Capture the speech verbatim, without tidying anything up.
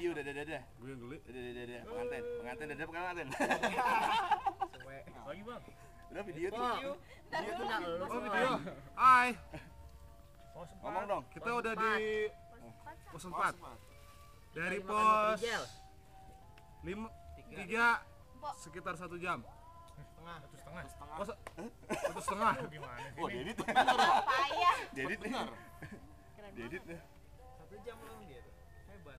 video udah dadah dadah. Gue yang geli. Dadah dadah dadah. Pengantin, pengantin dadah pengantin. Lagi bang. Udah video tuh. Video. Video tuh enggak lu. Oh video. Hai. Ngomong dong. Kita udah di pos empat. Dari Lagi makan pos rijal. lima tiga sekitar satu jam. Setengah. Satu setengah. Oh, se- satu setengah. Gimana sih? Oh, Dedit. Payah. Dedit. Benar. Keren Dedit. Satu jam belum dia tuh.